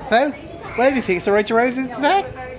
So, where do you think Sir Rodger Rose is today?